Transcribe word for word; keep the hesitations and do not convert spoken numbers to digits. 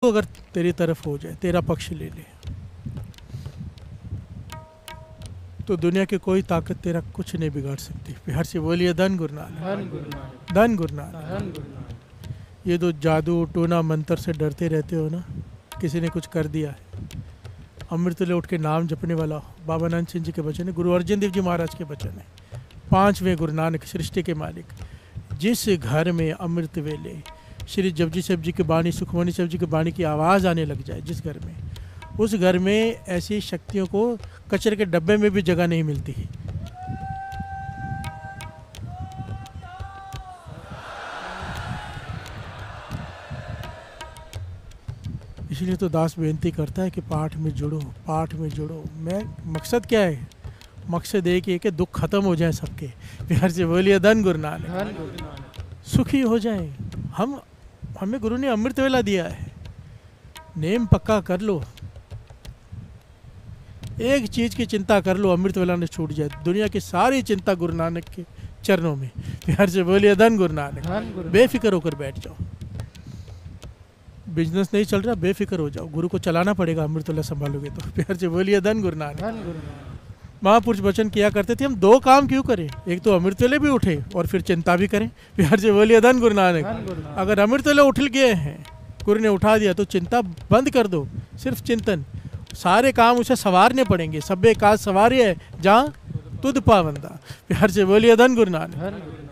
अगर तेरी तरफ हो जाए, तेरा पक्ष ले ले, तो दुनिया की कोई ताकत तेरा कुछ नहीं बिगाड़ सकती। बिहार से बोलिए धन गुरु नानक, धन गुरु नानक। ये तो जादू टोना मंत्र से डरते रहते हो ना, किसी ने कुछ कर दिया है, अमृत ले उठ के नाम जपने वाला हो। बाबा नानक सिंह जी के वचन है, गुरु अर्जन देव जी महाराज के वचन है, पांचवें गुरु नानक सृष्टि के मालिक। जिस घर में अमृत वेले श्री जपजी साहब जी की बाणी, सुखमणि साहब जी की बाणी की आवाज़ आने लग जाए, जिस घर में, उस घर में ऐसी शक्तियों को कचरे के डब्बे में भी जगह नहीं मिलती है। इसलिए तो दास बेनती करता है कि पाठ में जुड़ो, पाठ में जुड़ो। मैं मकसद क्या है? मकसद एक ही है कि दुख खत्म हो जाए सबके। प्यार से बोलिए धन गुरु नानक, सुखी हो जाए। हम हमें गुरु ने अमृत वेला दिया है, नेम पक्का कर लो, एक चीज की चिंता कर लो, अमृत वेला ने छूट जाए, दुनिया की सारी चिंता गुरु नानक के चरणों में। प्यार से बोलिए धन गुरु नानक। बेफिक्र होकर बैठ जाओ। बिजनेस नहीं चल रहा, बेफिक्र हो जाओ, गुरु को चलाना पड़ेगा, अमृत वेला संभालोगे तो। प्यार से बोलिए धन गुरु नानक। महापुरुष वचन किया करते थे, हम दो काम क्यों करें, एक तो अमृत वेले भी उठे और फिर चिंता भी करें। प्यार से बोलिए धन गुरु नानक। अगर अमृत वेले उठ गए हैं, गुरु ने उठा दिया, तो चिंता बंद कर दो, सिर्फ चिंतन। सारे काम उसे सवारने पड़ेंगे, सब्बे काज सवारे है जहाँ तुद पावंदा। प्यार से बोलिए धन गुरु नानक।